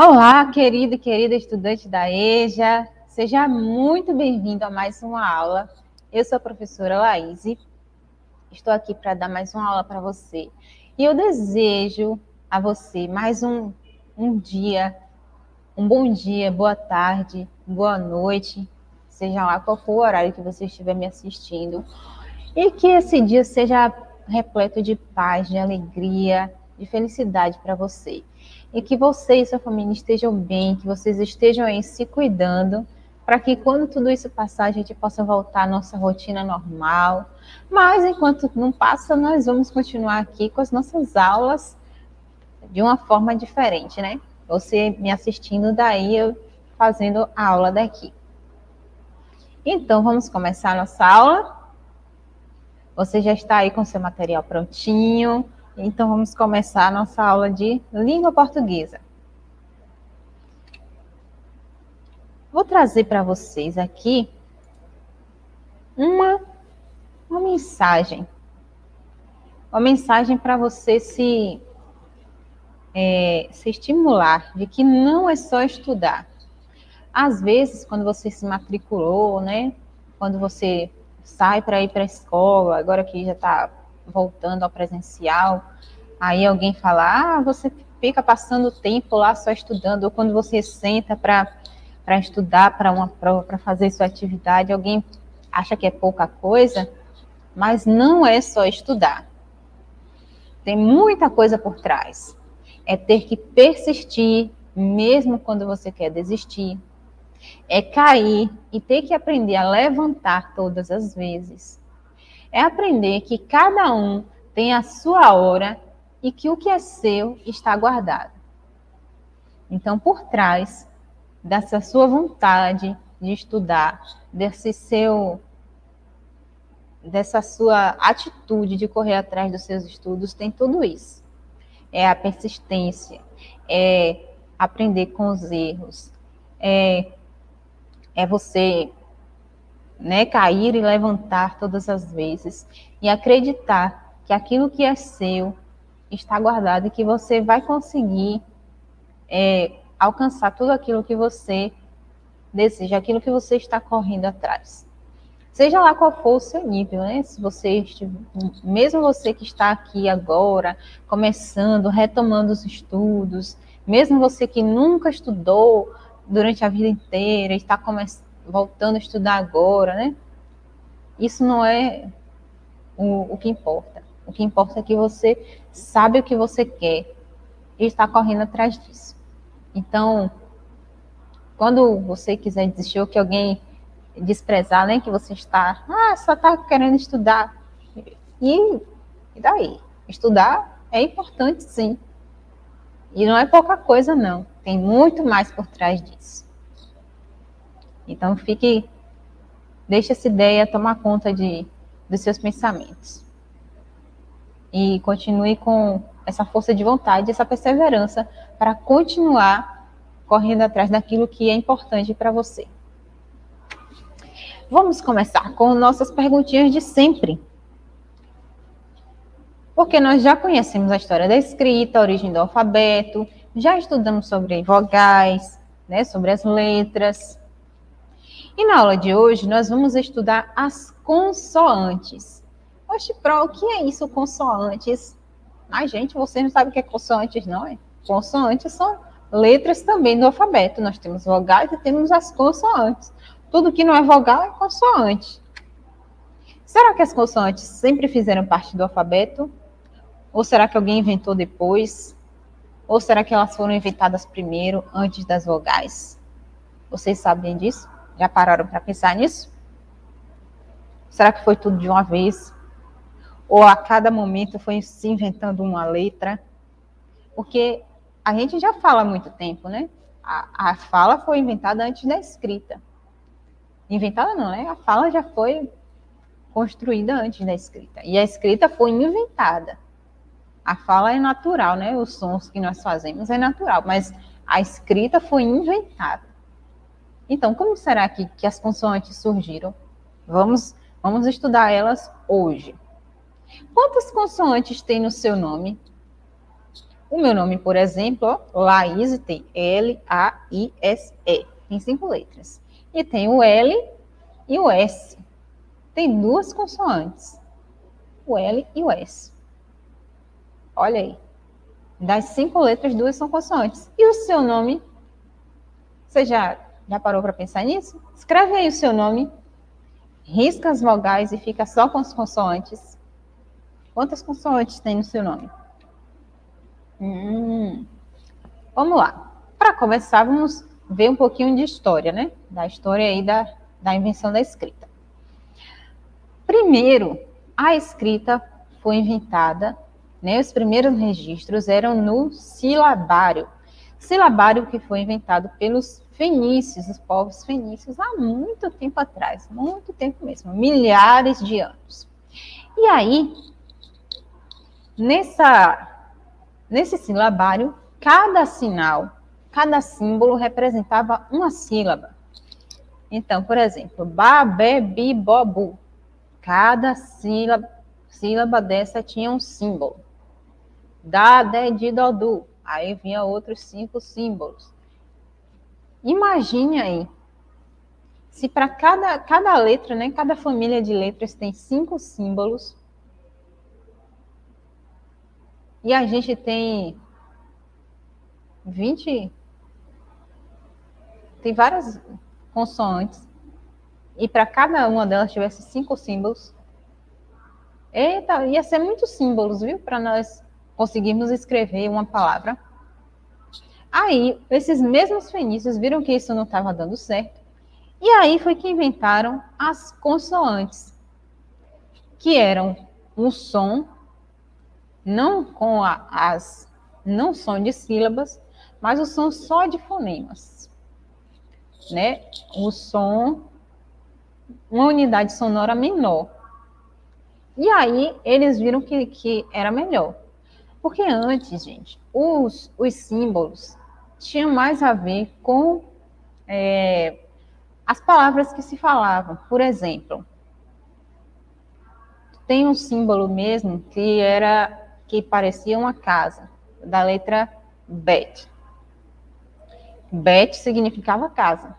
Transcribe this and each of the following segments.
Olá, querido e querida estudante da EJA, seja muito bem-vindo a mais uma aula. Eu sou a professora Laíse, estou aqui para dar mais uma aula para você. E eu desejo a você mais um dia, um bom dia, boa tarde, boa noite, seja lá qual for o horário que você estiver me assistindo. E que esse dia seja repleto de paz, de alegria, de felicidade para você. E que você e sua família estejam bem, que vocês estejam aí se cuidando, para que quando tudo isso passar, a gente possa voltar à nossa rotina normal. Mas enquanto não passa, nós vamos continuar aqui com as nossas aulas de uma forma diferente, né? Você me assistindo daí, eu fazendo a aula daqui. Então, vamos começar a nossa aula. Você já está aí com seu material prontinho, então vamos começar a nossa aula de língua portuguesa. Vou trazer para vocês aqui uma mensagem. Uma mensagem para você se estimular, de que não é só estudar. Às vezes, quando você se matriculou, né? Quando você sai para ir para a escola, agora que já está voltando ao presencial, aí alguém fala, você fica passando tempo lá só estudando, ou quando você senta para estudar para uma prova, para fazer sua atividade, alguém acha que é pouca coisa, mas não é só estudar. Tem muita coisa por trás. É ter que persistir, mesmo quando você quer desistir. É cair e ter que aprender a levantar todas as vezes. É aprender que cada um tem a sua hora e que o que é seu está guardado. Então, por trás dessa sua vontade de estudar, dessa sua atitude de correr atrás dos seus estudos, tem tudo isso. É a persistência, é aprender com os erros, é você, né, cair e levantar todas as vezes e acreditar que aquilo que é seu está guardado e que você vai conseguir alcançar tudo aquilo que você deseja, aquilo que você está correndo atrás. Seja lá qual for o seu nível, né? Se você mesmo você que está aqui agora, começando, retomando os estudos, mesmo você que nunca estudou durante a vida inteira, está voltando a estudar agora, né? Isso não é o que importa. O que importa é que você sabe o que você quer e está correndo atrás disso. Então, quando você quiser desistir ou que alguém desprezar, né, que você está, só está querendo estudar. E daí? Estudar é importante, sim. E não é pouca coisa, não. Tem muito mais por trás disso. Então, deixe essa ideia tomar conta dos seus pensamentos. E continue com essa força de vontade, essa perseverança para continuar correndo atrás daquilo que é importante para você. Vamos começar com nossas perguntinhas de sempre. Porque nós já conhecemos a história da escrita, a origem do alfabeto, já estudamos sobre vogais, né, sobre as letras. E na aula de hoje nós vamos estudar as consoantes. Oxe, o que é isso, consoantes? Ai, gente, você não sabe o que é consoantes, não é? Consoantes são letras também do alfabeto. Nós temos vogais e temos as consoantes. Tudo que não é vogal é consoante. Será que as consoantes sempre fizeram parte do alfabeto? Ou será que alguém inventou depois? Ou será que elas foram inventadas primeiro, antes das vogais? Vocês sabem disso? Já pararam para pensar nisso? Será que foi tudo de uma vez? Ou a cada momento foi se inventando uma letra? Porque a gente já fala há muito tempo, né? A fala foi inventada antes da escrita. Inventada não, né? A fala já foi construída antes da escrita. E a escrita foi inventada. A fala é natural, né? Os sons que nós fazemos é natural, mas a escrita foi inventada. Então, como será que as consoantes surgiram? Vamos estudar elas hoje. Quantas consoantes tem no seu nome? O meu nome, por exemplo, ó, Laís, tem L-A-I-S-E. Tem 5 letras. E tem o L e o S. Tem 2 consoantes. O L e o S. Olha aí. Das 5 letras, 2 são consoantes. E o seu nome? Você já parou para pensar nisso? Escreve aí o seu nome, risca as vogais e fica só com as consoantes. Quantas consoantes tem no seu nome? Vamos lá. Para começar, vamos ver um pouquinho de história, né? Da história aí da invenção da escrita. Primeiro, a escrita foi inventada, né? Os primeiros registros eram no silabário. Silabário que foi inventado pelos fenícios, os povos fenícios, há muito tempo atrás, muito tempo mesmo, milhares de anos. E aí, nesse silabário, cada sinal, cada símbolo representava uma sílaba. Então, por exemplo, ba, be, bi, bo, bu. Cada sílaba dessa tinha um símbolo. Da, de, di, do, du. Aí vinha outros 5 símbolos. Imagine aí, se para cada letra, né, cada família de letras tem 5 símbolos, e a gente tem 20, tem várias consoantes, e para cada uma delas tivesse 5 símbolos, eita, ia ser muitos símbolos, viu, para nós conseguirmos escrever uma palavra. Aí, esses mesmos fenícios viram que isso não estava dando certo, e aí foi que inventaram as consoantes, que eram um som, não com não som de sílabas, mas o som só de fonemas, né? O som, uma unidade sonora menor. E aí eles viram que era melhor. Porque antes, gente, os símbolos tinham mais a ver com as palavras que se falavam. Por exemplo, tem um símbolo mesmo que parecia uma casa, da letra Bet. Bet significava casa.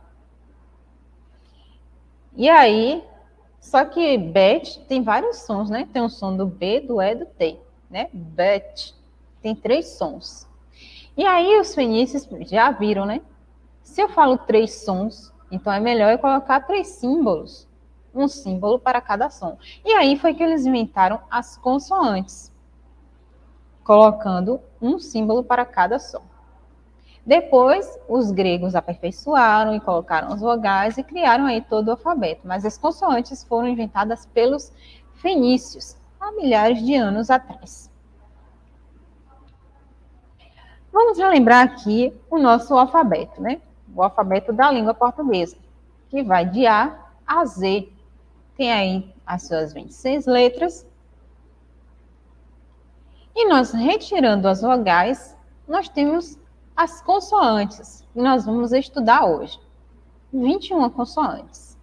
E aí, só que Bet tem vários sons, né? Tem o som do B, do E, do T, né? Bet. Tem 3 sons. E aí os fenícios já viram, né? Se eu falo 3 sons, então é melhor eu colocar 3 símbolos. Um símbolo para cada som. E aí foi que eles inventaram as consoantes, colocando um símbolo para cada som. Depois, os gregos aperfeiçoaram e colocaram as vogais e criaram aí todo o alfabeto. Mas as consoantes foram inventadas pelos fenícios há milhares de anos atrás. Vamos relembrar aqui o nosso alfabeto, né? O alfabeto da língua portuguesa, que vai de A a Z. Tem aí as suas 26 letras. E nós, retirando as vogais, nós temos as consoantes, que nós vamos estudar hoje. 21 consoantes.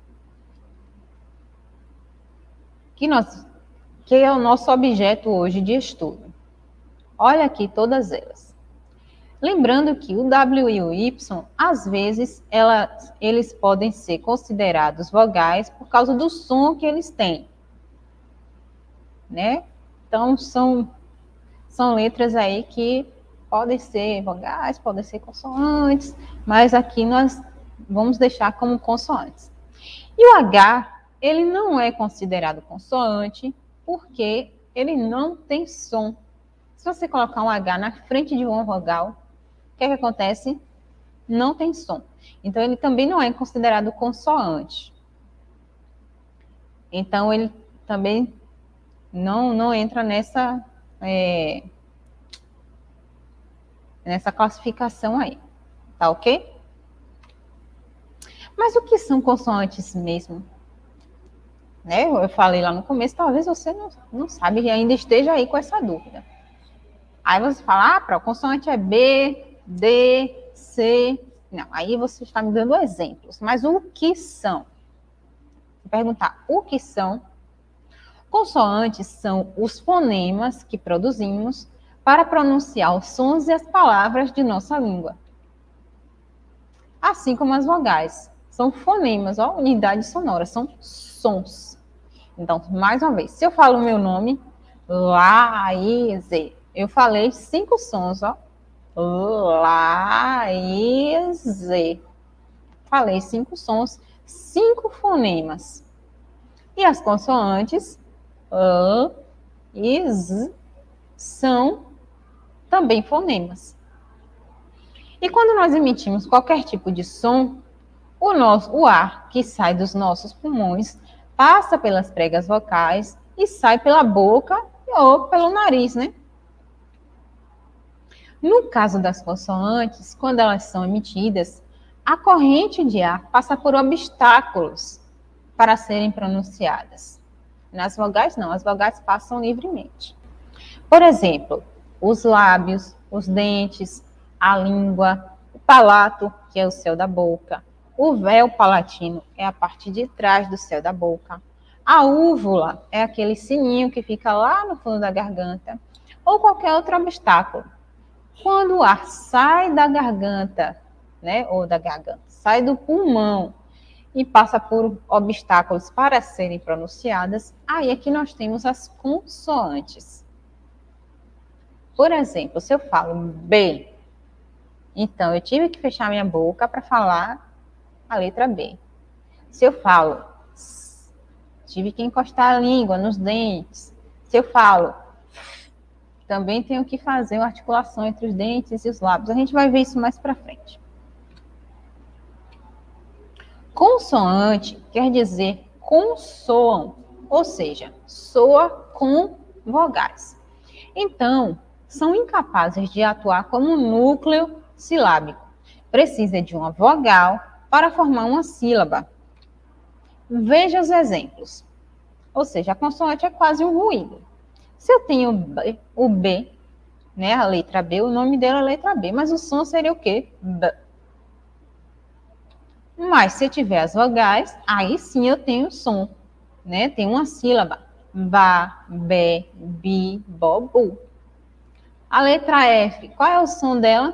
Que é o nosso objeto hoje de estudo. Olha aqui todas elas. Lembrando que o W e o Y, às vezes, eles podem ser considerados vogais por causa do som que eles têm, né? Então, são letras aí que podem ser vogais, podem ser consoantes, mas aqui nós vamos deixar como consoantes. E o H, ele não é considerado consoante porque ele não tem som. Se você colocar um H na frente de uma vogal, o que é que acontece? Não tem som. Então, ele também não é considerado consoante. Então, ele também não entra nessa classificação aí. Tá ok? Mas o que são consoantes mesmo? Né? Eu falei lá no começo, talvez você não sabe e ainda esteja aí com essa dúvida. Aí você fala, consoante é B, D, C. Não, aí você está me dando exemplos. Mas o que são? Vou perguntar, o que são? Consoantes são os fonemas que produzimos para pronunciar os sons e as palavras de nossa língua. Assim como as vogais. São fonemas, ó, unidades sonoras, são sons. Então, mais uma vez, se eu falo o meu nome, Laíse, eu falei 5 sons, ó. Laíse. Falei 5 sons, 5 fonemas. E as consoantes, e z, são também fonemas. E quando nós emitimos qualquer tipo de som, o ar que sai dos nossos pulmões passa pelas pregas vocais e sai pela boca ou pelo nariz, né? No caso das consoantes, quando elas são emitidas, a corrente de ar passa por obstáculos para serem pronunciadas. Nas vogais, não, as vogais passam livremente. Por exemplo, os lábios, os dentes, a língua, o palato, que é o céu da boca, o véu palatino é a parte de trás do céu da boca, a úvula é aquele sininho que fica lá no fundo da garganta, ou qualquer outro obstáculo. Quando o ar sai da garganta, né, ou da garganta, sai do pulmão e passa por obstáculos para serem pronunciadas, aí é que nós temos as consoantes. Por exemplo, se eu falo B, então eu tive que fechar minha boca para falar a letra B. Se eu falo S, tive que encostar a língua nos dentes. Se eu falo F, também tenho que fazer uma articulação entre os dentes e os lábios. A gente vai ver isso mais para frente. Consoante quer dizer consoam, ou seja, soa com vogais. Então, são incapazes de atuar como núcleo silábico. Precisa de uma vogal para formar uma sílaba. Veja os exemplos. Ou seja, a consoante é quase um ruído. Se eu tenho o B, né, a letra B, o nome dela é letra B, mas o som seria o quê? B. Mas se eu tiver as vogais, aí sim eu tenho som, né? Tem uma sílaba. Ba, bé, bi, bo, bu. A letra F, qual é o som dela?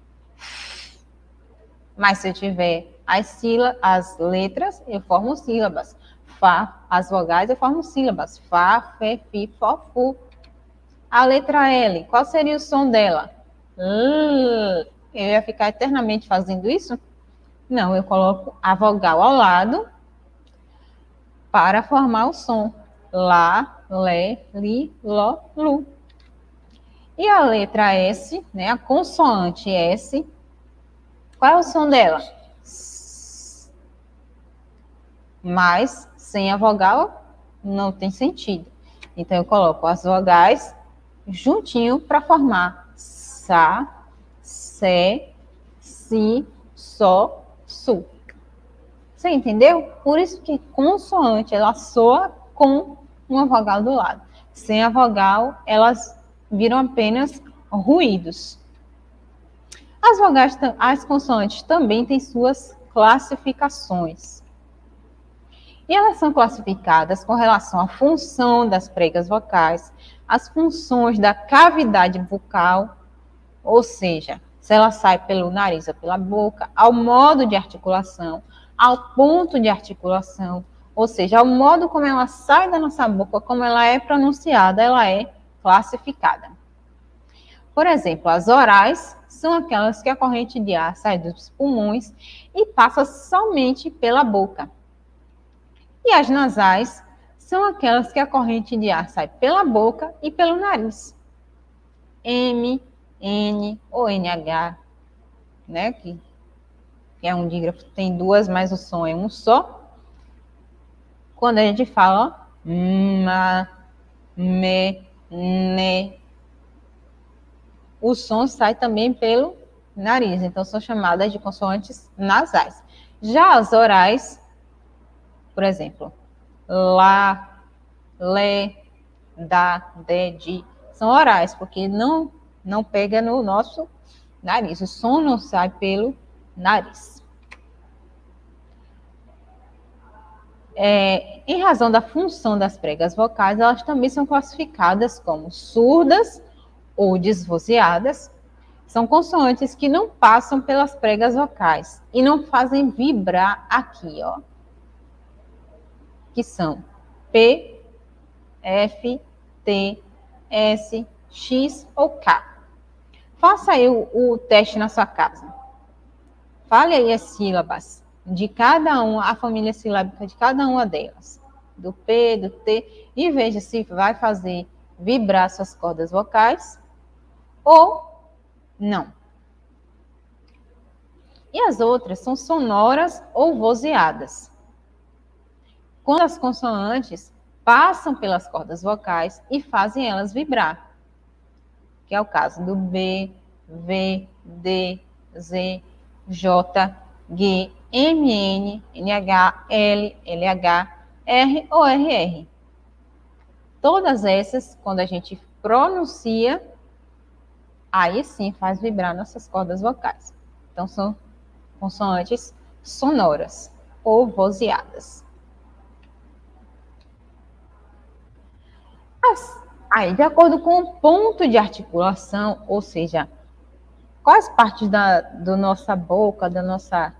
Mas se eu tiver as letras, eu formo sílabas. Fá, as vogais, eu formo sílabas. Fá, fé, fi, fó, fu. A letra L, qual seria o som dela? Eu ia ficar eternamente fazendo isso? Não, eu coloco a vogal ao lado para formar o som. Lá, lé, li, ló, lu. E a letra S, né, a consoante S, qual é o som dela? S. Mas sem a vogal não tem sentido. Então eu coloco as vogais juntinho para formar Sa, Sé, Si, Só, Su. Você entendeu? Por isso que consoante, ela soa com uma vogal do lado. Sem a vogal, elas viram apenas ruídos. As vogais, as consoantes também têm suas classificações. E elas são classificadas com relação à função das pregas vocais, as funções da cavidade bucal, ou seja, se ela sai pelo nariz ou pela boca, ao modo de articulação, ao ponto de articulação, ou seja, ao modo como ela sai da nossa boca, como ela é pronunciada, ela é classificada. Por exemplo, as orais são aquelas que a corrente de ar sai dos pulmões e passa somente pela boca. E as nasais são aquelas que a corrente de ar sai pela boca e pelo nariz. M, N ou NH, né? Que é um dígrafo, tem duas, mas o som é um só. Quando a gente fala ma, me, ne, o som sai também pelo nariz, então são chamadas de consoantes nasais. Já as orais, por exemplo, lá, lé, dá, dé, di, são orais, porque não pega no nosso nariz, o som não sai pelo nariz. Em razão da função das pregas vocais, elas também são classificadas como surdas ou desvozeadas, são consoantes que não passam pelas pregas vocais e não fazem vibrar aqui, ó. Que são P, F, T, S, X ou K. Faça aí o teste na sua casa. Fale aí as sílabas de cada uma, a família silábica de cada uma delas. Do P, do T, e veja se vai fazer vibrar suas cordas vocais ou não. E as outras são sonoras ou vozeadas. Quando as consoantes passam pelas cordas vocais e fazem elas vibrar. Que é o caso do B, V, D, Z, J, G, M, N, NH, L, LH, R ou RR. Todas essas, quando a gente pronuncia, aí sim faz vibrar nossas cordas vocais. Então, são consoantes sonoras ou vozeadas. Aí, de acordo com o ponto de articulação, ou seja, quais partes da nossa boca, da nossa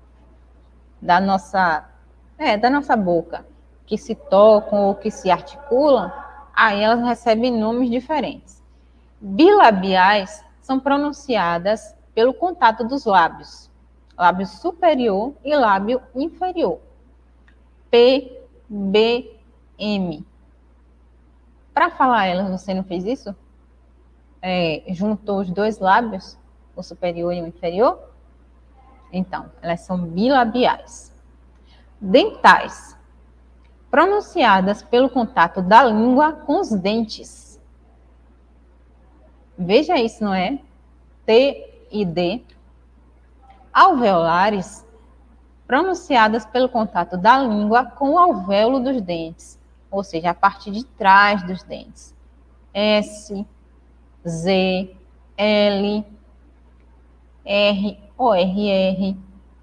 boca que se tocam ou que se articulam, aí elas recebem nomes diferentes. Bilabiais são pronunciadas pelo contato dos lábios, lábio superior e lábio inferior. P, B, M. Para falar elas, você não fez isso? Juntou os dois lábios, o superior e o inferior? Então, elas são bilabiais. Dentais, pronunciadas pelo contato da língua com os dentes. Veja isso, não é? T e D. Alveolares, pronunciadas pelo contato da língua com o alvéolo dos dentes, ou seja, a parte de trás dos dentes. S, Z, L, R ou RR.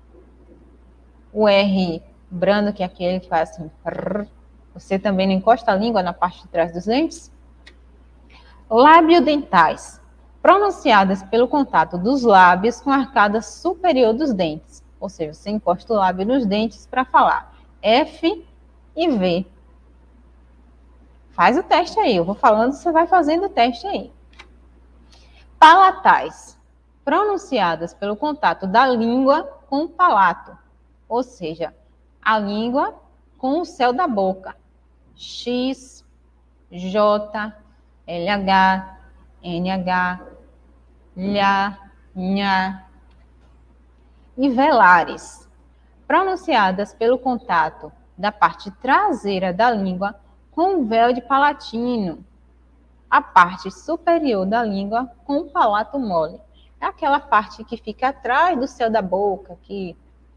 O R brando, que é aquele que faz assim. Você também não encosta a língua na parte de trás dos dentes? Labiodentais, pronunciadas pelo contato dos lábios com a arcada superior dos dentes. Ou seja, você encosta o lábio nos dentes para falar F e V. Faz o teste aí, eu vou falando, você vai fazendo o teste aí. Palatais, pronunciadas pelo contato da língua com o palato, ou seja, a língua com o céu da boca. X, J, LH, NH, LH, NH. E velares, pronunciadas pelo contato da parte traseira da língua com o véu de palatino, a parte superior da língua com o palato mole. É aquela parte que fica atrás do céu da boca, que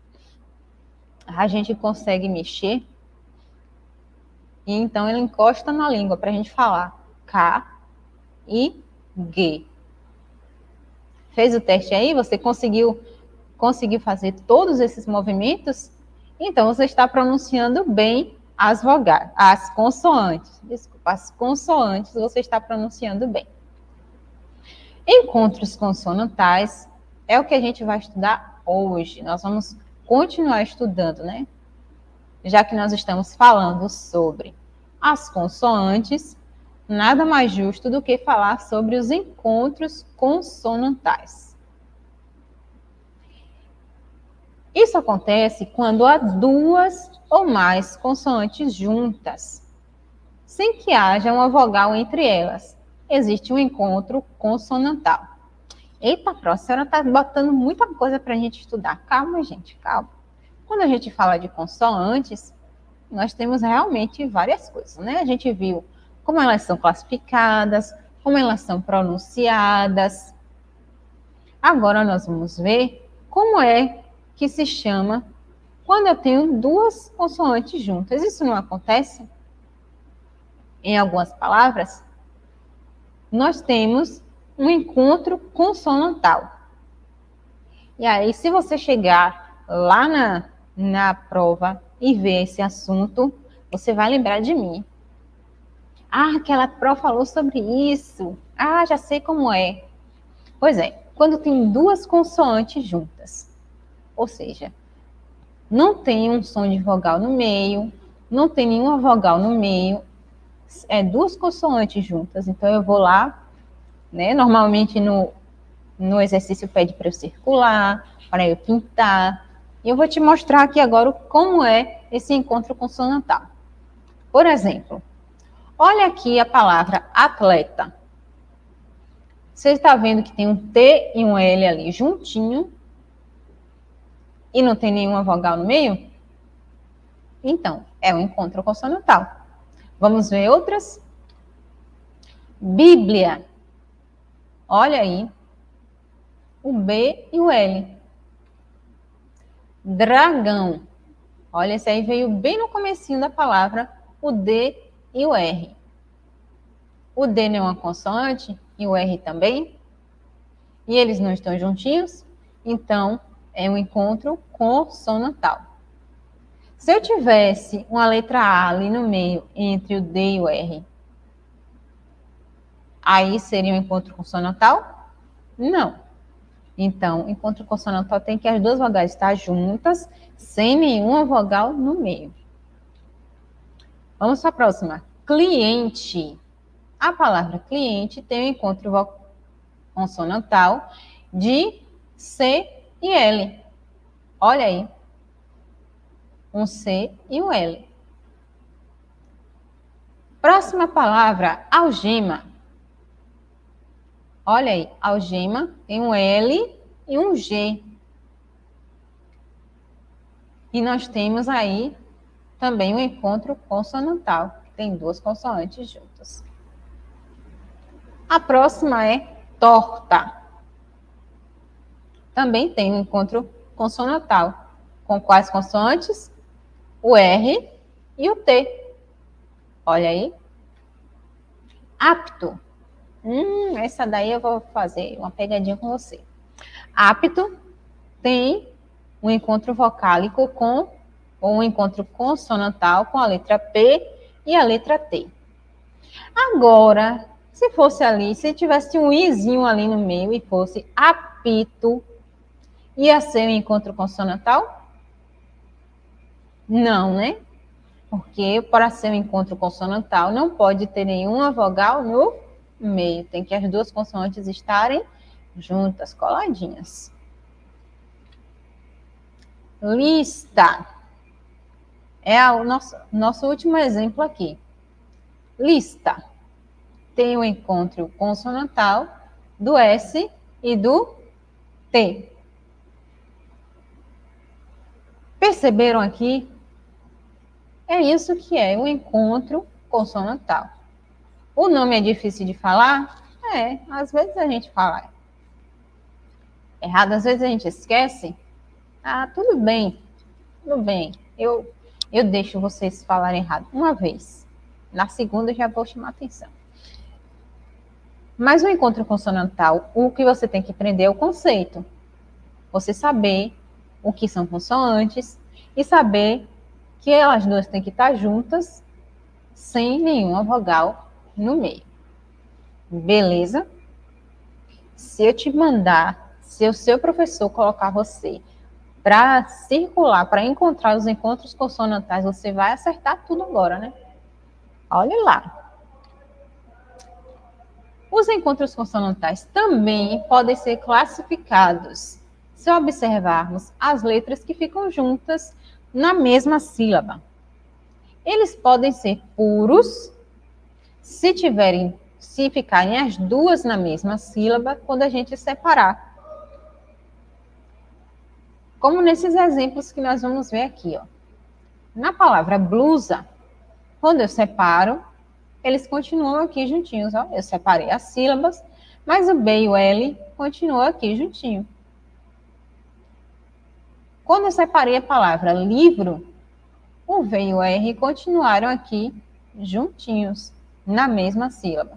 a gente consegue mexer. E então ele encosta na língua para a gente falar K e G. Fez o teste aí? Você conseguiu fazer todos esses movimentos? Então você está pronunciando bem as consoantes. Desculpa, as consoantes você está pronunciando bem. Encontros consonantais é o que a gente vai estudar hoje. Nós vamos continuar estudando, né? Já que nós estamos falando sobre as consoantes, nada mais justo do que falar sobre os encontros consonantais. Isso acontece quando há duas ou mais consoantes juntas, sem que haja uma vogal entre elas. Existe um encontro consonantal. Eita, Pró, a senhora está botando muita coisa para a gente estudar. Calma, gente, calma. Quando a gente fala de consoantes, nós temos realmente várias coisas, né? A gente viu como elas são classificadas, como elas são pronunciadas. Agora nós vamos ver como é que se chama quando eu tenho duas consoantes juntas. Isso não acontece? Em algumas palavras, nós temos um encontro consonantal. E aí, se você chegar lá na prova e ver esse assunto, você vai lembrar de mim. Ah, aquela prova falou sobre isso. Ah, já sei como é. Pois é, quando tem duas consoantes juntas. Ou seja, não tem um som de vogal no meio, não tem nenhuma vogal no meio, é duas consoantes juntas. Então eu vou lá, né? Normalmente no exercício pede para eu circular, para eu pintar. E eu vou te mostrar aqui agora como é esse encontro consonantal. Por exemplo, olha aqui a palavra atleta. Você está vendo que tem um T e um L ali juntinho e não tem nenhuma vogal no meio? Então, é um encontro consonantal. Vamos ver outras? Bíblia. Olha aí, o B e o L. Dragão. Olha, esse aí veio bem no comecinho da palavra, o D e o R. O D não é uma consoante e o R também. E eles não estão juntinhos, então é um encontro consonantal. Se eu tivesse uma letra A ali no meio, entre o D e o R, aí seria um encontro consonantal? Não. Então, encontro consonantal tem que as duas vogais estar juntas, sem nenhuma vogal no meio. Vamos para a próxima. Cliente. A palavra cliente tem um encontro consonantal de C e L. Olha aí. Um C e um L. Próxima palavra, algema. Olha aí, algema tem um L e um G. E nós temos aí também um encontro consonantal, que tem duas consoantes juntas. A próxima é torta. Também tem um encontro consonantal. Com quais consoantes? O R e o T. Olha aí. Apto. Essa daí eu vou fazer uma pegadinha com você. Apto tem um encontro vocálico ou um encontro consonantal com a letra P e a letra T. Agora, se fosse ali, se tivesse um izinho ali no meio e fosse apito, ia ser um encontro consonantal? Não, né? Porque para ser um encontro consonantal não pode ter nenhuma vogal no meio. Tem que as duas consoantes estarem juntas, coladinhas. Lista. É o nosso último exemplo aqui. Lista. Tem o encontro consonantal do S e do T. Perceberam aqui? É isso que é o encontro consonantal. O nome é difícil de falar? É, às vezes a gente fala errado, às vezes a gente esquece. Ah, tudo bem, tudo bem. Eu deixo vocês falarem errado uma vez. Na segunda eu já vou chamar atenção. Mas o encontro consonantal, o que você tem que aprender é o conceito. Você saber o que são consoantes e saber que elas duas têm que estar juntas sem nenhuma vogal no meio. Beleza? Se eu te mandar, se o seu professor colocar você para circular, para encontrar os encontros consonantais, você vai acertar tudo agora, né? Olha lá. Os encontros consonantais também podem ser classificados se observarmos as letras que ficam juntas na mesma sílaba. Eles podem ser puros se ficarem as duas na mesma sílaba quando a gente separar. Como nesses exemplos que nós vamos ver aqui, ó. Na palavra blusa, quando eu separo, eles continuam aqui juntinhos, ó. Eu separei as sílabas, mas o B e o L continuam aqui juntinho. Quando eu separei a palavra livro, o V e o R continuaram aqui juntinhos, na mesma sílaba.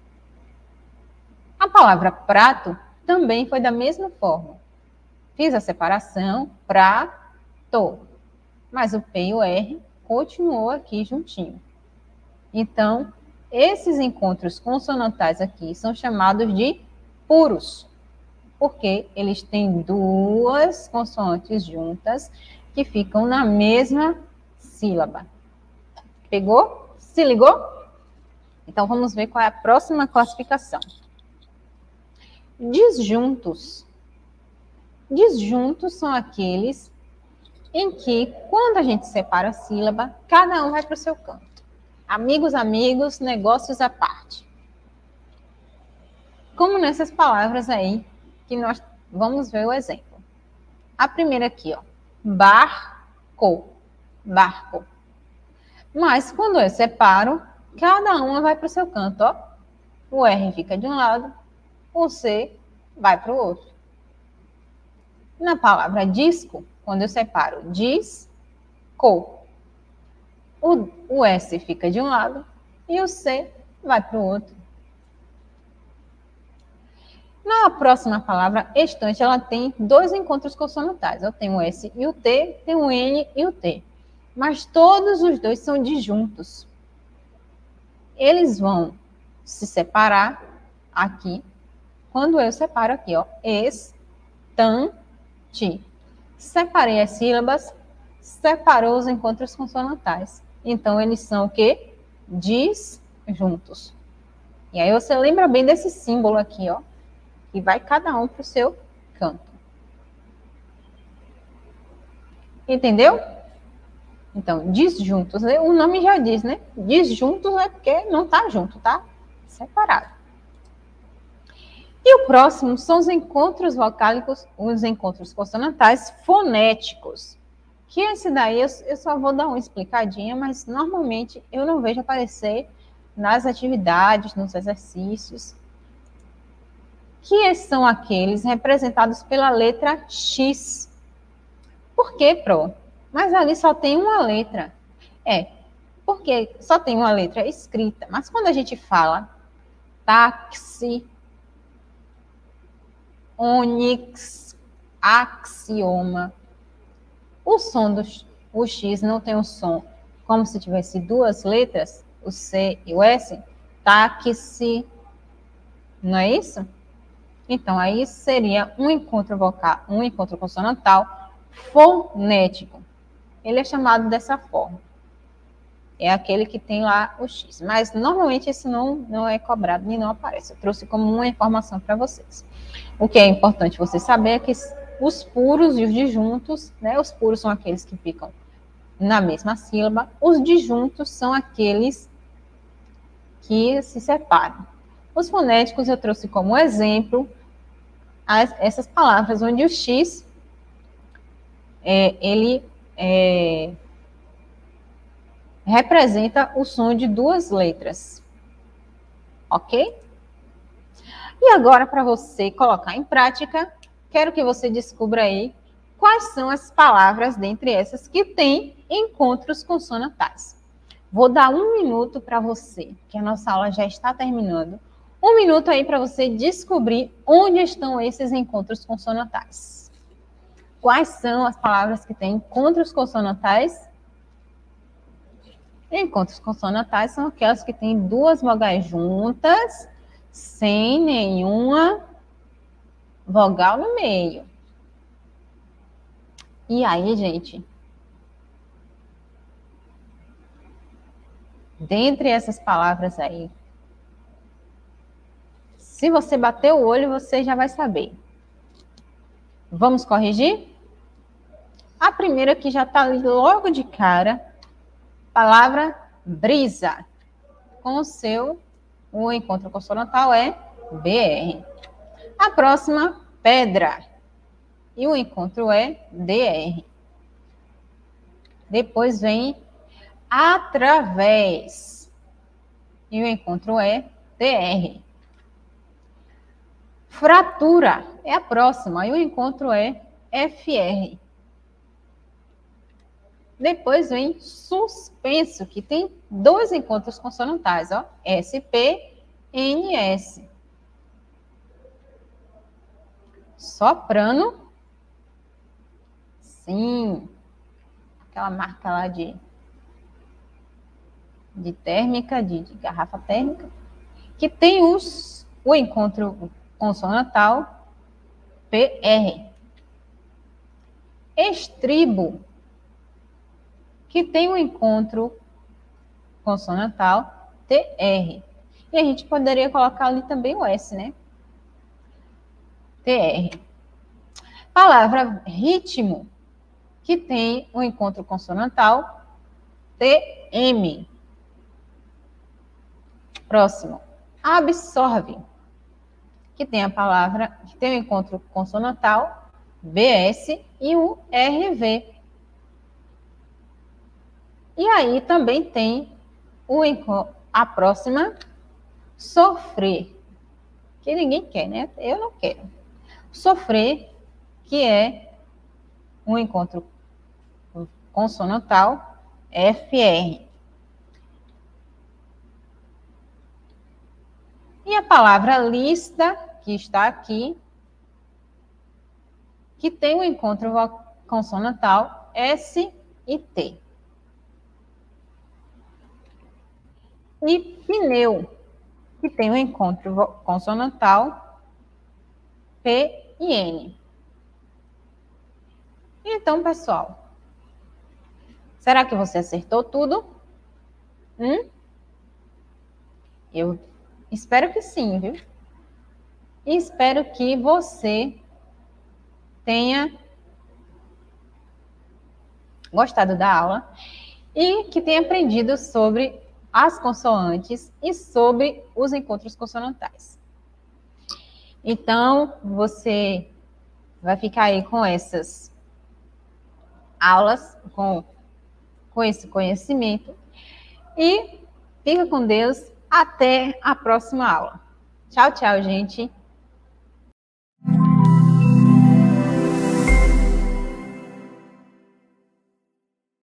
A palavra prato também foi da mesma forma. Fiz a separação, prato, mas o P e o R continuou aqui juntinho. Então, Esses encontros consonantais aqui são chamados de puros, porque eles têm duas consoantes juntas que ficam na mesma sílaba. Pegou? Se ligou? Então, vamos ver qual é a próxima classificação. Disjuntos. Disjuntos são aqueles em que, quando a gente separa a sílaba, cada um vai para o seu canto. Amigos, amigos, negócios à parte. Como nessas palavras aí, que nós vamos ver o exemplo. A primeira aqui, ó. Barco. Barco. Mas, quando eu separo, cada uma vai para o seu canto, ó. O R fica de um lado, o C vai para o outro. Na palavra disco, quando eu separo disco, o S fica de um lado e o C vai para o outro. Na próxima palavra, estante, ela tem dois encontros consonantais. Eu tenho o S e o T, tenho o N e o T. Mas todos os dois são disjuntos. Eles vão se separar aqui, quando eu separo aqui, ó, estante. Separei as sílabas, separou os encontros consonantais. Então, eles são o quê? Disjuntos. E aí você lembra bem desse símbolo aqui, ó, que vai cada um para o seu canto. Entendeu? Então, disjuntos, o nome já diz, né? Disjuntos é porque não tá junto, tá? Separado. E o próximo são os encontros vocálicos, os encontros consonantais fonéticos. Que esse daí eu só vou dar uma explicadinha, mas normalmente eu não vejo aparecer nas atividades, nos exercícios. Que são aqueles representados pela letra X. Por quê, Pro? Mas ali só tem uma letra. Porque só tem uma letra escrita. Mas quando a gente fala táxi, ônix, axioma, o X não tem um som como se tivesse duas letras, o C e o S, táxi, não é isso? Então, aí seria um encontro vocal, um encontro consonantal fonético. Ele é chamado dessa forma. É aquele que tem lá o X. Mas, normalmente, esse não é cobrado nem não aparece. Eu trouxe como uma informação para vocês. O que é importante você saber é que os puros e os disjuntos, né? Os puros são aqueles que ficam na mesma sílaba. Os disjuntos são aqueles que se separam. Os fonéticos eu trouxe como exemplo essas palavras onde o X ele representa o som de duas letras. Ok? E agora, para você colocar em prática, quero que você descubra aí quais são as palavras dentre essas que têm encontros consonantais. Vou dar 1 minuto para você, que a nossa aula já está terminando. 1 minuto aí para você descobrir onde estão esses encontros consonantais. Quais são as palavras que têm encontros consonantais? Encontros consonantais são aquelas que têm duas vogais juntas, sem nenhuma vogal no meio. E aí, gente? Dentre essas palavras aí, se você bater o olho, você já vai saber. Vamos corrigir? A primeira que já está ali logo de cara, palavra brisa. Com o encontro consonantal é BR. A próxima, pedra. E o encontro é DR. Depois vem através. E o encontro é TR. Fratura é a próxima. E o encontro é FR. Depois vem suspenso, que tem dois encontros consonantais, ó, SP, NS. Soprano, sim, aquela marca lá de de térmica, de garrafa térmica, que tem o encontro consonantal PR. Estribo, que tem o encontro consonantal TR. E a gente poderia colocar ali também o S, né? TR. Palavra ritmo, que tem o encontro consonantal TM. Próximo. Absorve, que tem a palavra, que tem o encontro consonantal BS e o RV. E aí também tem a próxima, sofrer, que ninguém quer, né? Eu não quero. Sofrer, que é um encontro consonantal FR. E a palavra lista, que está aqui, que tem um encontro consonantal S e T. E pneu, que tem um encontro consonantal P e N. Então, pessoal, será que você acertou tudo? Eu espero que sim, viu? E espero que você tenha gostado da aula e que tenha aprendido sobre as consoantes e sobre os encontros consonantais. Então, você vai ficar aí com essas aulas, com esse conhecimento. E fica com Deus. Até a próxima aula. Tchau, tchau, gente.